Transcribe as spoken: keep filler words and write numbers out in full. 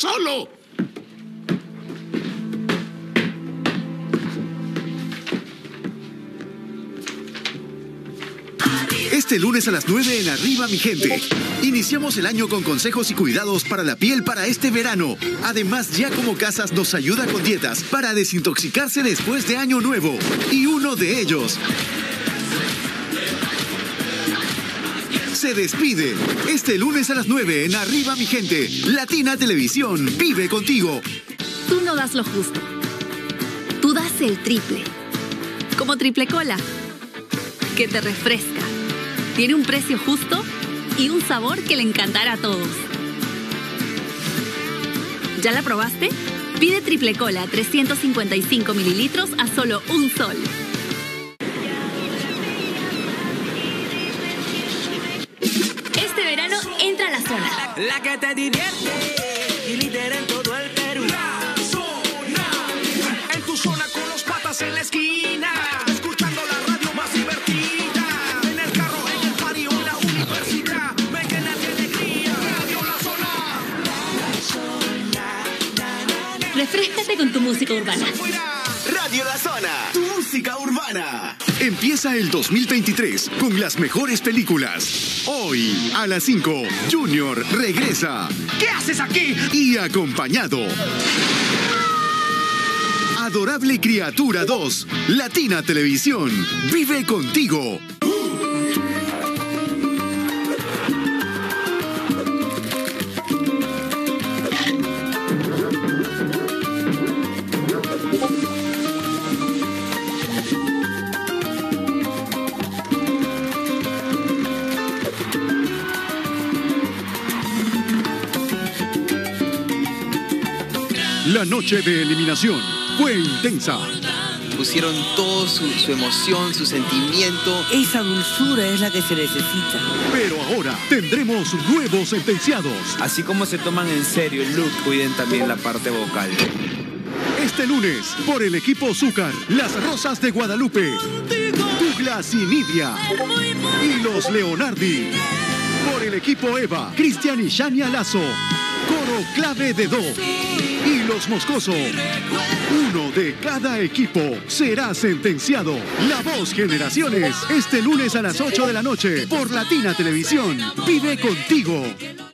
solo. Este lunes a las nueve en Arriba, mi gente. Iniciamos el año con consejos y cuidados para la piel para este verano. Además, Ya Como Casas nos ayuda con dietas para desintoxicarse después de Año Nuevo. Y uno de ellos se despide. Este lunes a las nueve en Arriba, mi gente. Latina Televisión vive contigo. Tú no das lo justo. Tú das el triple. Como Triple Cola, que te refresca. Tiene un precio justo y un sabor que le encantará a todos. ¿Ya la probaste? Pide Triple Cola trescientos cincuenta y cinco mililitros a solo un sol. Este verano entra a la zona. La que te divierte y lidera en todo el Perú. La zona. En tu zona con los patas en la esquina. Escuchando la radio más divertida. En el carro, en el party o en la universidad. Me llena de alegría. Radio La Zona. La zona. Na, na, na. Refréscate con tu música urbana. Radio La Zona, tu música urbana. Empieza el dos mil veintitrés con las mejores películas. Hoy, a las cinco, Junior regresa. ¿Qué haces aquí? Y acompañado. Adorable Criatura dos, Latina Televisión, vive contigo. La noche de eliminación fue intensa. Pusieron todo su, su emoción, su sentimiento. Esa dulzura es la que se necesita. Pero ahora tendremos nuevos sentenciados. Así como se toman en serio el look, cuiden también la parte vocal. Este lunes, por el equipo Zúcar, las Rosas de Guadalupe, Douglas y Nidia y los Leonardi. Por el equipo Eva, Cristian y Shania Lazo, Coro Clave de Do y los Moscoso. Uno de cada equipo será sentenciado. La Voz Generaciones, este lunes a las ocho de la noche por Latina Televisión. Vive contigo.